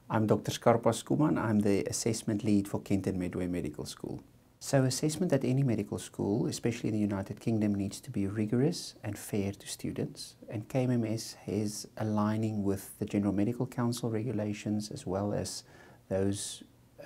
I'm Dr. Schoeman. I'm the assessment lead for Kent and Medway Medical School. So assessment at any medical school, especially in the United Kingdom, needs to be rigorous and fair to students. And KMMS is aligning with the General Medical Council regulations as well as those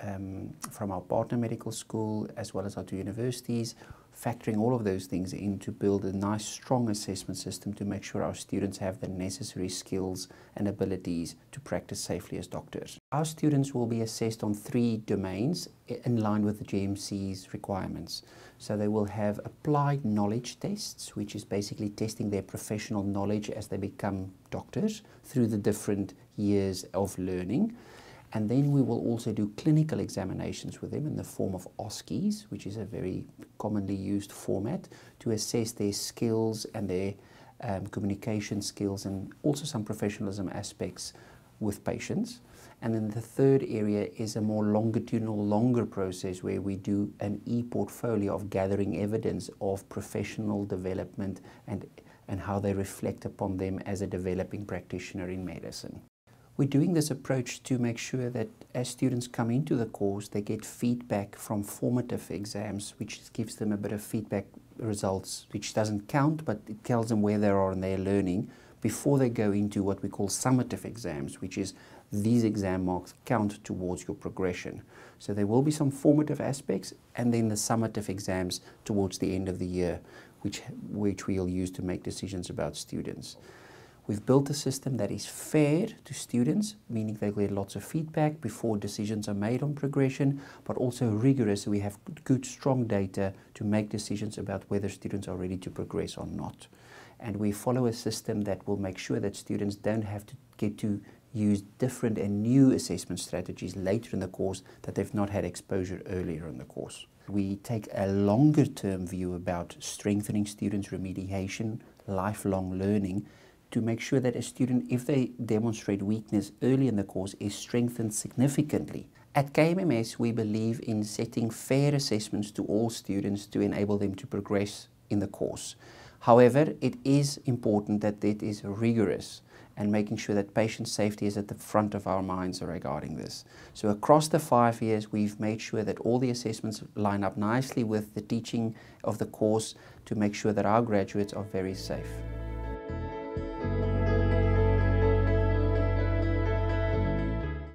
from our partner medical school as well as our two universities, factoring all of those things in to build a nice strong assessment system to make sure our students have the necessary skills and abilities to practice safely as doctors. Our students will be assessed on 3 domains in line with the GMC's requirements. So they will have applied knowledge tests, which is basically testing their professional knowledge as they become doctors through the different years of learning. And then we will also do clinical examinations with them in the form of OSCEs, which is a very commonly used format to assess their skills and their communication skills and also some professionalism aspects with patients. And then the third area is a more longitudinal, longer process where we do an e-portfolio of gathering evidence of professional development and how they reflect upon them as a developing practitioner in medicine. We're doing this approach to make sure that as students come into the course, they get feedback from formative exams, which gives them a bit of feedback results, which doesn't count, but it tells them where they are in their learning before they go into what we call summative exams, which is these exam marks count towards your progression. So there will be some formative aspects and then the summative exams towards the end of the year, which we'll use to make decisions about students. We've built a system that is fair to students, meaning they get lots of feedback before decisions are made on progression, but also rigorous, so we have good, strong data to make decisions about whether students are ready to progress or not. And we follow a system that will make sure that students don't have to get to use different and new assessment strategies later in the course that they've not had exposure earlier in the course. We take a longer term view about strengthening students' remediation, lifelong learning, to make sure that a student, if they demonstrate weakness early in the course, is strengthened significantly. At KMMS, we believe in setting fair assessments to all students to enable them to progress in the course. However, it is important that it is rigorous and making sure that patient safety is at the front of our minds regarding this. So across the 5 years, we've made sure that all the assessments line up nicely with the teaching of the course to make sure that our graduates are very safe.